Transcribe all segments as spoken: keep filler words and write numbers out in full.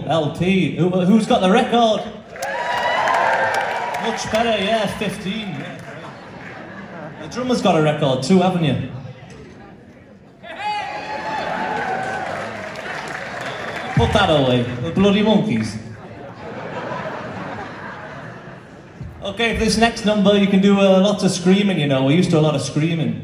L P. Who, who's got the record? Much better, yeah, fifteen. Yeah, the drummer's got a record too, haven't you? Put that away, the bloody monkeys. Okay, for this next number you can do uh, lots of screaming, you know. We're used to a lot of screaming.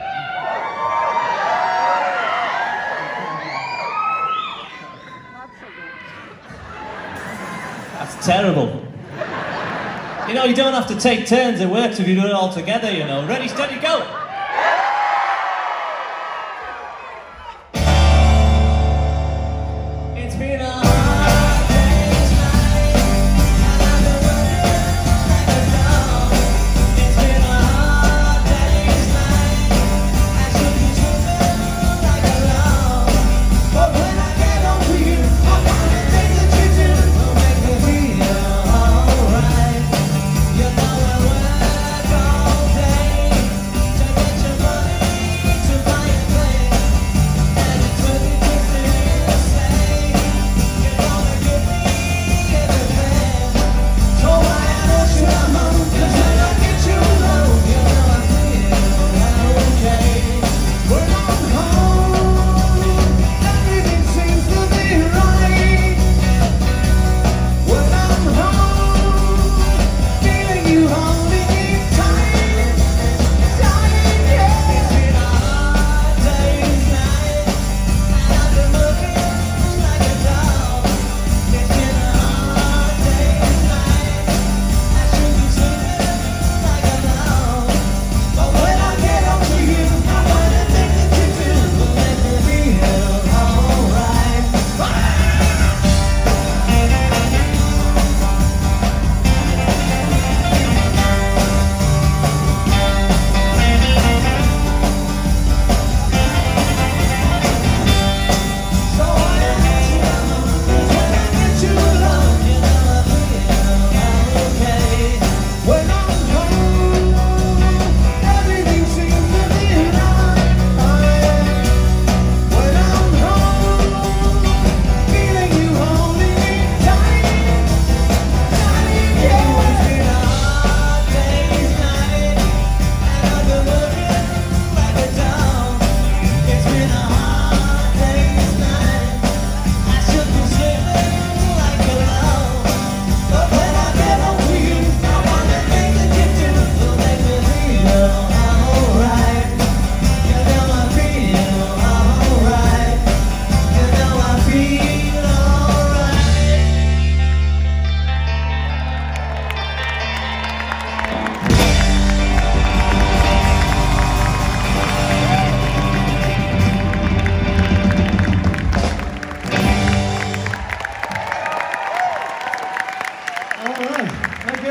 That's terrible. You know, you don't have to take turns, it works if you do it all together, you know. Ready, steady, go!